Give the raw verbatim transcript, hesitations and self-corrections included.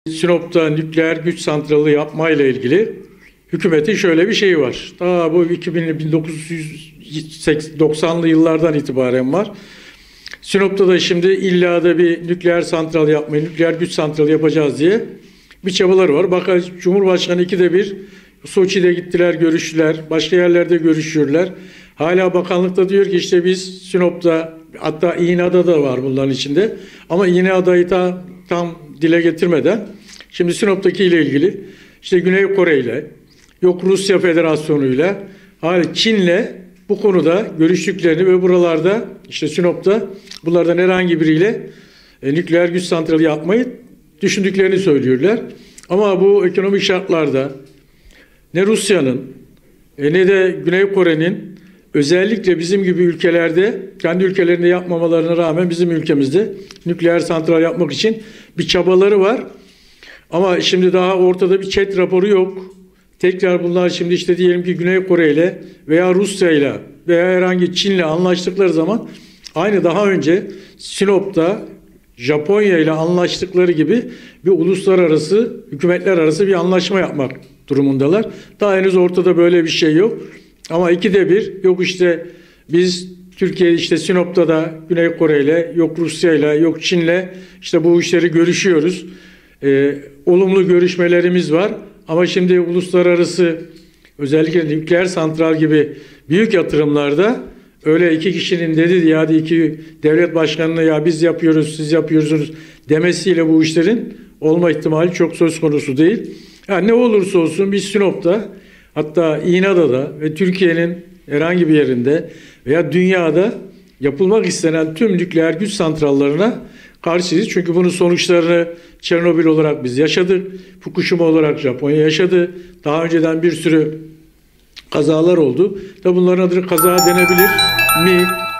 Sinop'ta nükleer güç santralı yapmayla ilgili hükümetin şöyle bir şeyi var. Daha bu iki bin, bin dokuz yüz doksanlı yıllardan itibaren var. Sinop'ta da şimdi illa da bir nükleer santral yapmayı, nükleer güç santralı yapacağız diye bir çabaları var. Bakın Cumhurbaşkanı ikide bir Soçi'de gittiler, görüştüler. Başka yerlerde görüşüyorlar. Hala bakanlıkta diyor ki işte biz Sinop'ta, hatta İğneada da var bunların içinde. Ama İğneada'yı da tam dile getirmeden şimdi Sinop'taki ile ilgili işte Güney Kore ile, yok Rusya Federasyonu ile, hala Çin'le bu konuda görüştüklerini ve buralarda işte Sinop'ta bunlardan herhangi biriyle e, nükleer güç santrali yapmayı düşündüklerini söylüyorlar. Ama bu ekonomik şartlarda ne Rusya'nın e, ne de Güney Kore'nin özellikle bizim gibi ülkelerde kendi ülkelerinde yapmamalarına rağmen bizim ülkemizde nükleer santral yapmak için bir çabaları var. Ama şimdi daha ortada bir chat raporu yok. Tekrar bunlar şimdi işte diyelim ki Güney Kore ile veya Rusya ile veya herhangi Çin'le anlaştıkları zaman aynı daha önce Sinop'ta Japonya ile anlaştıkları gibi bir uluslararası, hükümetler arası bir anlaşma yapmak durumundalar. Daha henüz ortada böyle bir şey yok. Ama ikide bir yok işte biz Türkiye işte Sinop'ta da Güney Kore ile, yok Rusya ile, yok Çin'le işte bu işleri görüşüyoruz. Ee, olumlu görüşmelerimiz var. Ama şimdi uluslararası özellikle nükleer santral gibi büyük yatırımlarda öyle iki kişinin dedi ya da iki devlet başkanına ya biz yapıyoruz siz yapıyorsunuz demesiyle bu işlerin olma ihtimali çok söz konusu değil. Yani ne olursa olsun biz Sinop'ta, hatta İğneada'da ve Türkiye'nin herhangi bir yerinde veya dünyada yapılmak istenen tüm nükleer güç santrallarına karşıyız. Çünkü bunun sonuçlarını Çernobil olarak biz yaşadık. Fukushima olarak Japonya yaşadı. Daha önceden bir sürü kazalar oldu. Da bunların adını kaza denebilir mi?